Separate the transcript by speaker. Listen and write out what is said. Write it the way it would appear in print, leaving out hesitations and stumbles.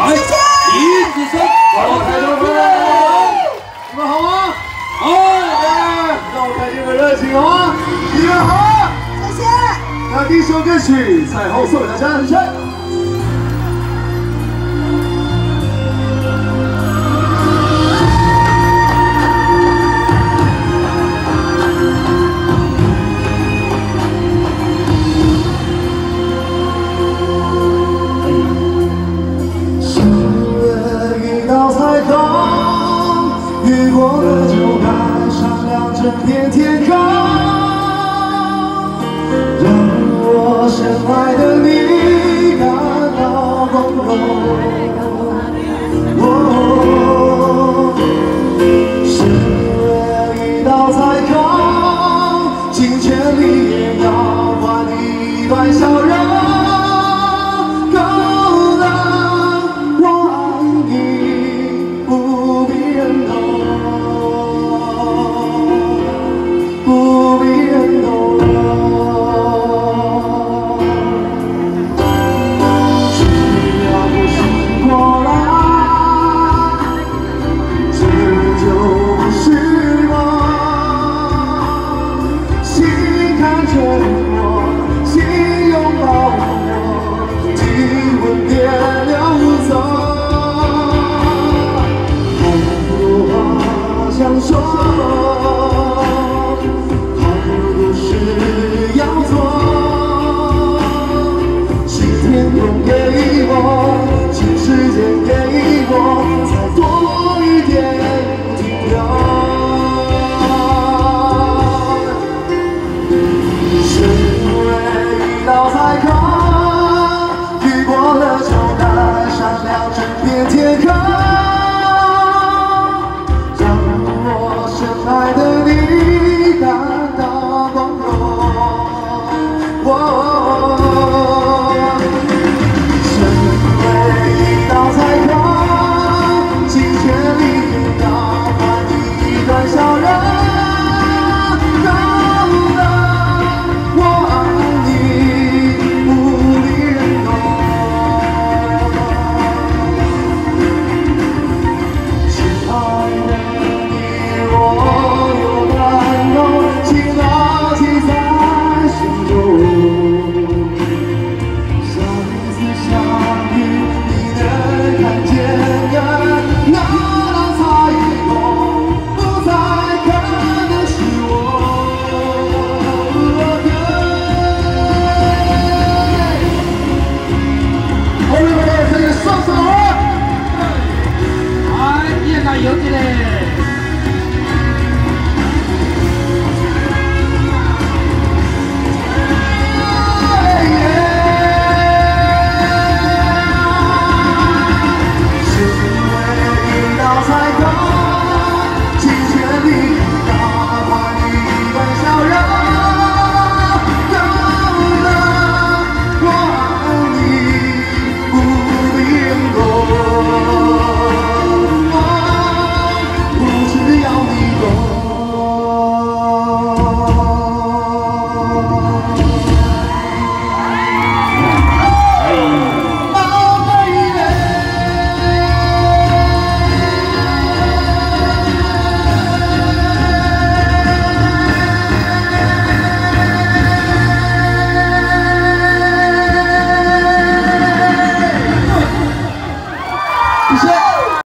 Speaker 1: 来，李子生，好，台中回来，你们好吗？好，让我看见你们热情好吗？你们好，
Speaker 2: 谢谢。
Speaker 1: 那第一首歌曲《彩虹》送给大家，来。 雨过了就该闪亮整片天空，让我深爱的你感到光荣。是一道彩虹，尽全力也要换一段笑容。 想说，好多事要做，是天空给我，是时间给我，才多一点停留。是为一道彩虹，雨过了就该闪亮整片天空。 爱的你感到光荣，成为一道彩虹，尽全力要换一段笑容。够了，我爱你，不必人懂。亲爱的。
Speaker 3: 有的嘞。
Speaker 1: 是为一道彩虹，尽全力要换一段笑容。够了，我爱你，不必人懂。 谢谢。